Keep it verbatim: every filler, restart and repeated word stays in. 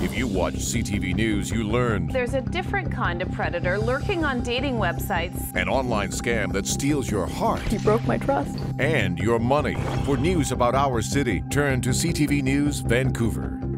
If you watch C T V News, you learn There's a different kind of predator lurking on dating websites. an online scam that steals your heart You broke my trust. and your money. For news about our city, turn to C T V News Vancouver.